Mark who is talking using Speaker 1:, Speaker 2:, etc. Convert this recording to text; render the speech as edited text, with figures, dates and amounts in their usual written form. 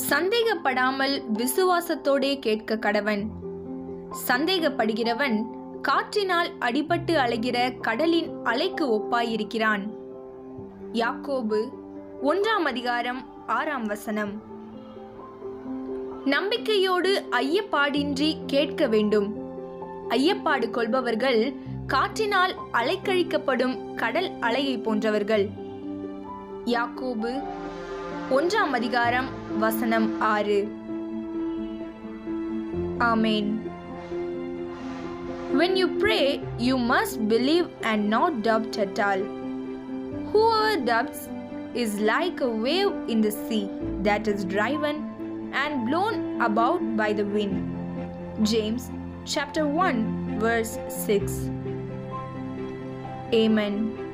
Speaker 1: சந்தேகப்படாமல் விசுவாசத்தோடே கேட்க கடவன். சந்தேகப்படுகிறவன் காற்றினால் அடிபட்டு அலைகிற கடலின் அலைக்கு ஒப்பாயிருக்கிறான். யாக்கோபு 1:6 நம்பிக்கையோடு ஐயப்பாடின்றி கேட்க வேண்டும். ஐயப்பாடு கொள்பவர்கள் காற்றினால் அலைக்கழிக்கப்படும் கடல் அலையை போன்றவர்கள். யாக்கோபு 1:6. ஆமென். When you pray, you must believe and not doubt at all. Whoever doubts is like a wave in the sea that is driven and blown about by the wind. James chapter 1 verse 6. Amen.